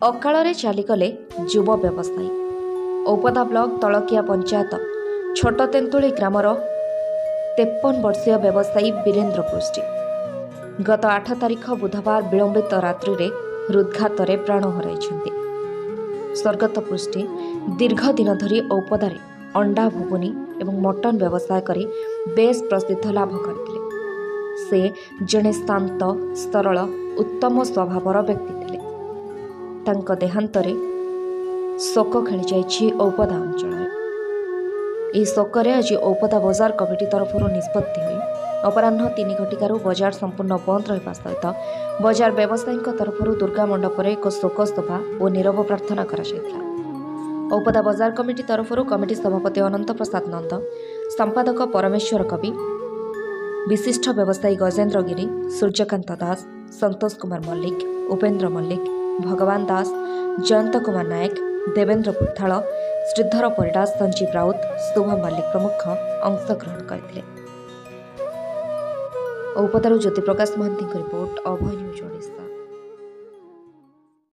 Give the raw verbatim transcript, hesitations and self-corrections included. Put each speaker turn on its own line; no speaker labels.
अकाଳରେ ଚାଲିଗଲେ ଯୁବ ବ୍ୟବସାୟୀ। ଔପଦା ବ୍ଲକ ତଳକିଆ ପଞ୍ଚାୟତ ଛୋଟ ତେନ୍ତୁଳି ଗ୍ରାମର ତେପନ ବର୍ଷୀୟ ବ୍ୟବସାୟୀ ବୀରେନ୍ଦ୍ର ପୃଷ୍ଟି ଗତ ଆଠ ତାରିଖ ବୁଧବାର ବିଳମ୍ବିତ ରାତ୍ରିରେ ହୃଦଘାତରେ ପ୍ରାଣ ହରାଇଛନ୍ତି। ସ୍ୱର୍ଗତ ପୃଷ୍ଟି ଦୀର୍ଘ ଦିନ ଧରି ଔପଦାରେ ଅଣ୍ଡା ଘୁଗୁନି ଏବଂ ମଟନ ବ୍ୟବସାୟ କରି ବେଶ୍ ପ୍ରସିଦ୍ଧ ଲାଭ କରିଥିଲେ। ସେ ଜଣେ ଶାନ୍ତ ସରଳ ଉତ୍ତମ ସ୍ୱଭାବର ବ୍ୟକ୍ତି ଥିଲେ। ତାଙ୍କ ଦେହାନ୍ତରେ ଶୋକ ଖେଳିଯାଇଛି ଔପଦା ଅଞ୍ଚଳରେ। ଏହି ଶୋକରେ ଆଜି ଔପଦା ବଜାର କମିଟି ତରଫରୁ ନିଷ୍ପତ୍ତି ହୋଇ ଅପରାହ୍ନ ତିନି ଘଟିକାରୁ ବଜାର ସମ୍ପୂର୍ଣ୍ଣ ବନ୍ଦ ରହିବା ସହିତ ବଜାର ବ୍ୟବସାୟୀଙ୍କ ତରଫରୁ ଦୁର୍ଗା ମଣ୍ଡପରେ ଏକ ଶୋକ ସଭା ଓ ନିରବ ପ୍ରାର୍ଥନା କରାଯାଇଥିଲା। ଔପଦା ବଜାର କମିଟି ତରଫରୁ କମିଟି ସଭାପତି ଅନନ୍ତ ପ୍ରସାଦ ନନ୍ଦ, ସମ୍ପାଦକ ପରମେଶ୍ୱର କବି, ବିଶିଷ୍ଟ ବ୍ୟବସାୟୀ ଗଜେନ୍ଦ୍ର ଗିରି, ସୂର୍ଯ୍ୟକାନ୍ତ ଦାସ, ସନ୍ତୋଷ କୁମାର ମଲ୍ଲିକ, ଉପେନ୍ଦ୍ର ମଲ୍ଲିକ, ଭଗବାନ ଦାସ, ଜୟନ୍ତ କୁମାର ନାୟକ, ଦେବେନ୍ଦ୍ର ପୁଥାଳ, ଶ୍ରୀଧର ପରିଡ଼ା, ସଞ୍ଜୀବ ରାଉତ, ଶୁଭ ମଲ୍ଲିକ ପ୍ରମୁଖ ଅଂଶଗ୍ରହଣ କରିଥିଲେ। ଔପଦାରୁ ଜ୍ୟୋତିପ୍ରକାଶ ମହାନ୍ତିଙ୍କ ରିପୋର୍ଟ, ଅଭୟ ନ୍ୟୁଜ୍ ଓଡ଼ିଶା।